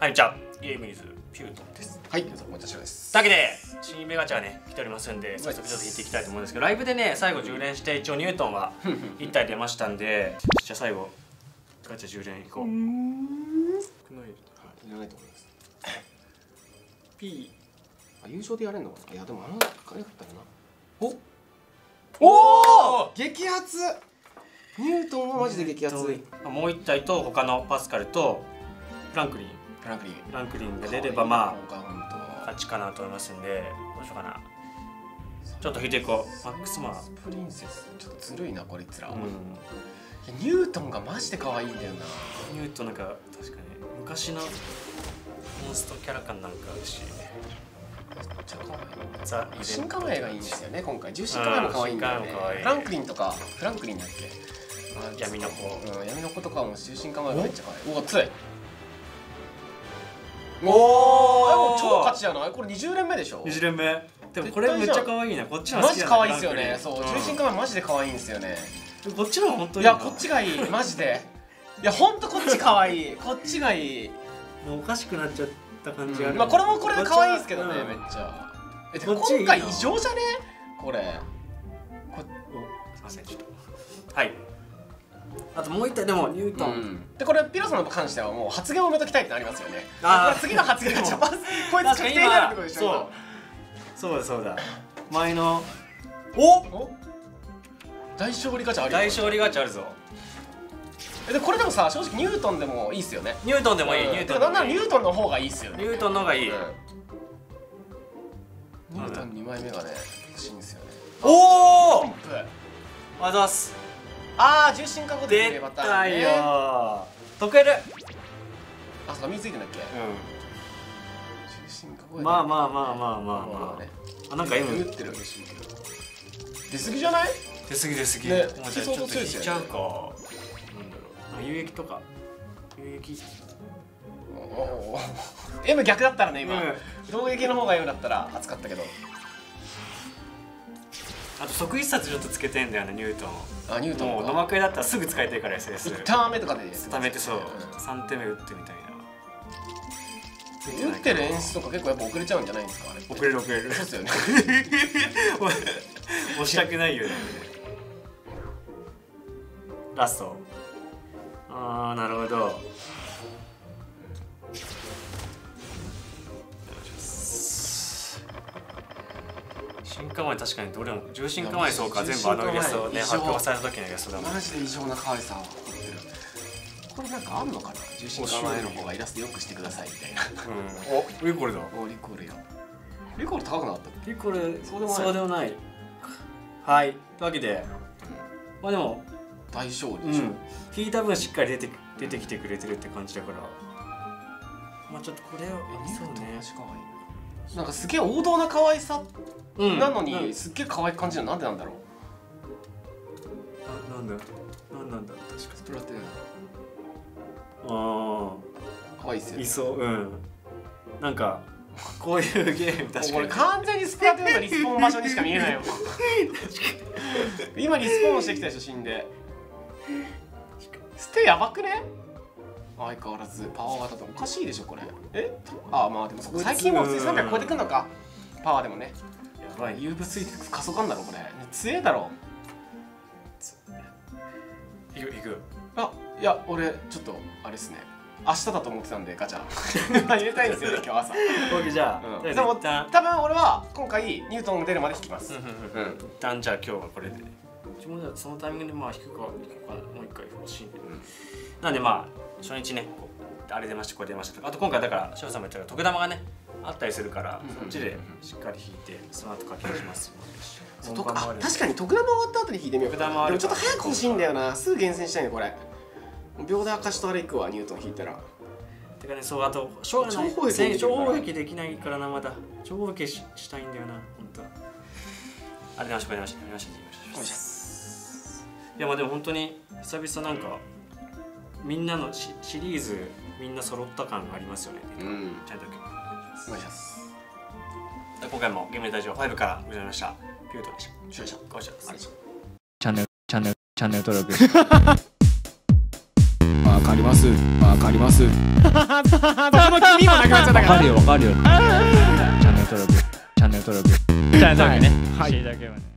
はい、じゃあゲームイズピュートンです。 はい、お茶しです。 だけで新夢ガチャがね来ておりますんで、早速ちょっと引いていきたいと思うんですけど、ライブでね最後10連して一応ニュートンは1体出ましたんで、じゃあ最後ガチャ10連いこう。いらないと思います。P 優勝でやれんのかな。いやでも金かったらな。お激アツ。ニュートンはマジで激アツ。 もう1体と他のパスカルとフランクリンが出ればまあ勝ちかなと思いますんで、どうしようかな。ちょっと引いていこう。マックスマンプリンセスちょっとずるいなこいつら。ニュートンがマジで可愛いんだよな。 ニュートンなんか確かに昔のモンストキャラ感なんかあるし、めっちゃ可愛い。 新構えがいいんですよね今回。重心構えも可愛いんだよね。フランクリンとかフランクリンだっけ。 闇の子。 闇の子とかも重心構えがめっちゃ可愛い。おお強い。おお超勝ちじゃないこれ。20連目でしょ。 20連目でもこれめっちゃ可愛いな。こっちのマジ可愛いですよね。そう重心構えマジで可愛いんですよね。 こっちの本当にいやこっちがいいマジで。いや本当こっち可愛い。こっちがいい。 もうおかしくなっちゃった感じがある。 まあこれもこれで可愛いですけどねめっちゃ。でも今回異常じゃねこれ。 すいませんちょっとはい。あともう一体でもニュートンでこれピロさんに関してはもう発言を埋めときたいってなりますよね。次の発言がジャパンこいつ確定になるってことでしょ。 そうだ前の大勝利ガチャある。 大勝利ガチャあるぞ。 でこれでもさ正直ニュートンでもいいっすよね。 ニュートンでもいい。 なんならニュートンの方がいいっすよね。 ニュートンの方がいい。 ニュートン2枚目がね欲しいんですよね。 おおあざす。 ああ重心過去で出たよ。解ける。 あ、そうか身ついてんだっけ。重心過去でまああなんか M 打ってる。出過ぎじゃない。 出過ぎねちょっと引いちゃうか。なんだろう有益とか有益。 M 逆だったらね今攻撃の方が M だったら熱かったけど。 あと即一冊ちょっとつけてんだよねニュートン。 あニュートンもう野幕だったらすぐ使いたいから SS 1ターン目とかで貯めてそう3手目打ってみたいな。 打ってる演出とか結構やっぱ遅れちゃうんじゃないんですかあれ。 遅れるそうですよね。 押したくないよね。ラスト。ああなるほど。新構え確かにどれも重心構えそうか。全部あのイラストね発表された時のイラストだもん。 マジで異常な可愛さを持ってる。これなんかあんのかな。重心構えの方がイラストよくしてくださいみたいな。 おリコールだ。 おリコールよ。リコール高くなかった。 リコールそうでもない。はいというわけでまあでも大勝利でしょ。 引いた分しっかり出てきてくれてるって感じだから、まあちょっとこれをそうね。 なんかすげえ王道な可愛さなのにすっげえ可愛く感じるのなんでなんだろう。 なんだ確かスプラトゥーン。 あ可愛いっすよね。 いそうなんかこういうゲーム確かにこれ完全にスプラトゥーンのリスポーン場所にしか見えないよ。今リスポーンしてきたでしょ死んで。ステやばくね。相変わらずパワー型とおかしいでしょこれ。ああまあでも最近も普通に300超えてくんのかパワーでもね。やばい遊具ついてく加速感だろこれ。強えだろ。 いくあいや俺ちょっとあれですね明日だと思ってたんでガチャ入れたいんですよね今日朝。 じゃあでも多分俺は今回ニュートンが出るまで引きます。 一旦じゃあ今日はこれでそのタイミングでまあ引くかもう一回欲しいんで。なんでまあ初日ねあれ出ましたこれ出ましたとか、あと今回だから翔さんも言ったら徳玉がねあったりするからそっちでしっかり引いてその後書き出します。 確かに徳玉終わった後に引いてみようかな。でもちょっと早く欲しいんだよな。すぐ厳選したいねこれ。秒で明かしとあれいくわニュートン引いたら。 てかねそうあと超砲撃できないからなまだ超砲撃したいんだよな本当。あれ出ましたこれ出ました出ました。いやまあでも本当に久々なんかみんなのシリーズみんな揃った感がありますよね。ちゃんとお願いします。今回もゲームレタジオ5からございました。ピュートでした。ご視聴ありがとうございました。チャンネル登録かりますわかりますそこの君もなくなっちゃったから。 わかるよわかるよ。チャンネル登録ねしていただければね。